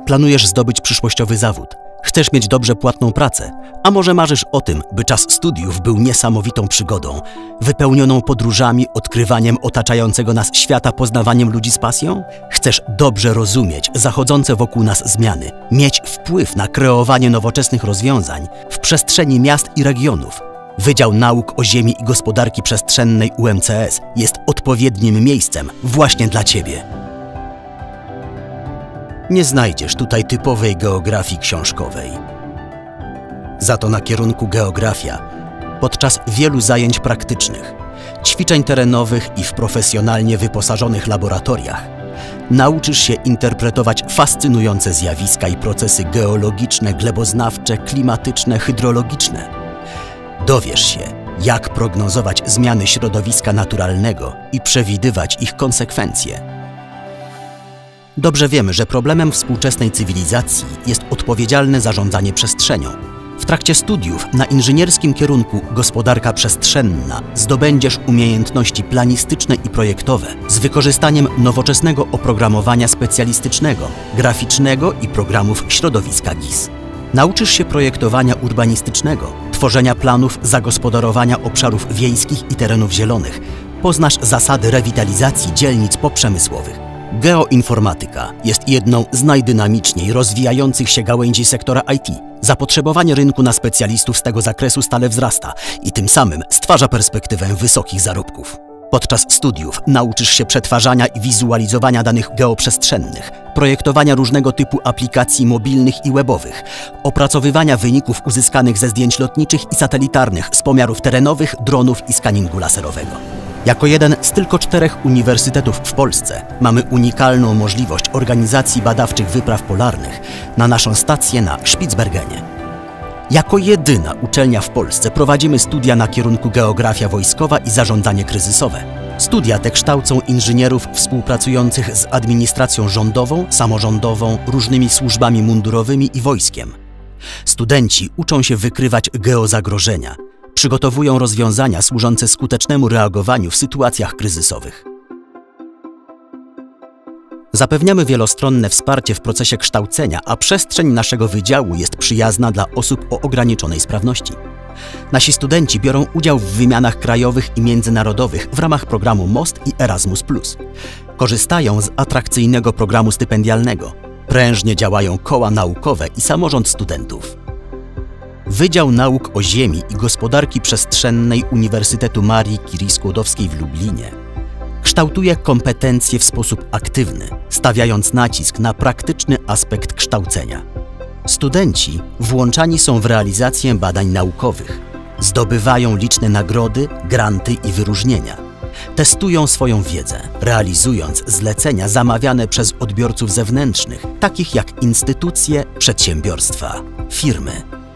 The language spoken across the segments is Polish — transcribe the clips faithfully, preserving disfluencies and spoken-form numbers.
Planujesz zdobyć przyszłościowy zawód. Chcesz mieć dobrze płatną pracę, a może marzysz o tym, by czas studiów był niesamowitą przygodą, wypełnioną podróżami, odkrywaniem otaczającego nas świata, poznawaniem ludzi z pasją? Chcesz dobrze rozumieć zachodzące wokół nas zmiany, mieć wpływ na kreowanie nowoczesnych rozwiązań w przestrzeni miast i regionów. Wydział Nauk o Ziemi i Gospodarki Przestrzennej U M C S jest odpowiednim miejscem właśnie dla Ciebie. Nie znajdziesz tutaj typowej geografii książkowej. Za to na kierunku geografia, podczas wielu zajęć praktycznych, ćwiczeń terenowych i w profesjonalnie wyposażonych laboratoriach, nauczysz się interpretować fascynujące zjawiska i procesy geologiczne, gleboznawcze, klimatyczne, hydrologiczne. Dowiesz się, jak prognozować zmiany środowiska naturalnego i przewidywać ich konsekwencje. Dobrze wiemy, że problemem współczesnej cywilizacji jest odpowiedzialne zarządzanie przestrzenią. W trakcie studiów na inżynierskim kierunku Gospodarka Przestrzenna zdobędziesz umiejętności planistyczne i projektowe z wykorzystaniem nowoczesnego oprogramowania specjalistycznego, graficznego i programów środowiska G I S. Nauczysz się projektowania urbanistycznego, tworzenia planów zagospodarowania obszarów wiejskich i terenów zielonych. Poznasz zasady rewitalizacji dzielnic poprzemysłowych. Geoinformatyka jest jedną z najdynamiczniej rozwijających się gałęzi sektora I T. Zapotrzebowanie rynku na specjalistów z tego zakresu stale wzrasta i tym samym stwarza perspektywę wysokich zarobków. Podczas studiów nauczysz się przetwarzania i wizualizowania danych geoprzestrzennych, projektowania różnego typu aplikacji mobilnych i webowych, opracowywania wyników uzyskanych ze zdjęć lotniczych i satelitarnych z pomiarów terenowych, dronów i skaningu laserowego. Jako jeden z tylko czterech uniwersytetów w Polsce mamy unikalną możliwość organizacji badawczych wypraw polarnych na naszą stację na Spitsbergenie. Jako jedyna uczelnia w Polsce prowadzimy studia na kierunku geografia wojskowa i zarządzanie kryzysowe. Studia te kształcą inżynierów współpracujących z administracją rządową, samorządową, różnymi służbami mundurowymi i wojskiem. Studenci uczą się wykrywać geozagrożenia, przygotowują rozwiązania służące skutecznemu reagowaniu w sytuacjach kryzysowych. Zapewniamy wielostronne wsparcie w procesie kształcenia, a przestrzeń naszego wydziału jest przyjazna dla osób o ograniczonej sprawności. Nasi studenci biorą udział w wymianach krajowych i międzynarodowych w ramach programu MOST i Erasmus plus. Korzystają z atrakcyjnego programu stypendialnego. Prężnie działają koła naukowe i samorząd studentów. Wydział Nauk o Ziemi i Gospodarki Przestrzennej Uniwersytetu Marii Curie-Skłodowskiej w Lublinie kształtuje kompetencje w sposób aktywny, stawiając nacisk na praktyczny aspekt kształcenia. Studenci włączani są w realizację badań naukowych, zdobywają liczne nagrody, granty i wyróżnienia. Testują swoją wiedzę, realizując zlecenia zamawiane przez odbiorców zewnętrznych, takich jak instytucje, przedsiębiorstwa, firmy.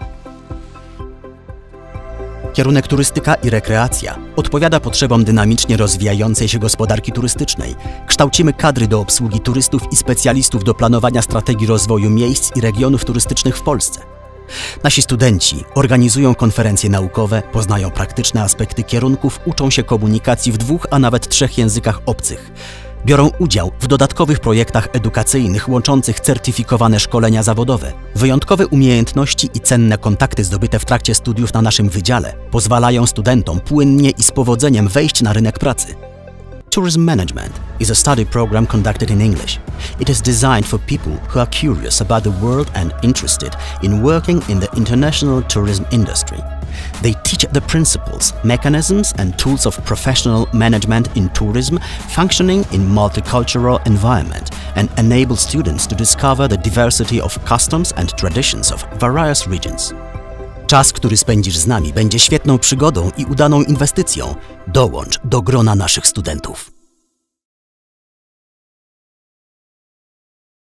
Kierunek turystyka i rekreacja odpowiada potrzebom dynamicznie rozwijającej się gospodarki turystycznej. Kształcimy kadry do obsługi turystów i specjalistów do planowania strategii rozwoju miejsc i regionów turystycznych w Polsce. Nasi studenci organizują konferencje naukowe, poznają praktyczne aspekty kierunków, uczą się komunikacji w dwóch, a nawet trzech językach obcych. Biorą udział w dodatkowych projektach edukacyjnych łączących certyfikowane szkolenia zawodowe. Wyjątkowe umiejętności i cenne kontakty zdobyte w trakcie studiów na naszym wydziale pozwalają studentom płynnie i z powodzeniem wejść na rynek pracy. Tourism Management is a study program conducted in English. It is designed for people who are curious about the world and interested in working in the international tourism industry. They teach the principles, mechanisms and tools of professional management in tourism, functioning in multicultural environment, and enable students to discover the diversity of customs and traditions of various regions. Czas, który spędzisz z nami, będzie świetną przygodą i udaną inwestycją. Dołącz do grona naszych studentów.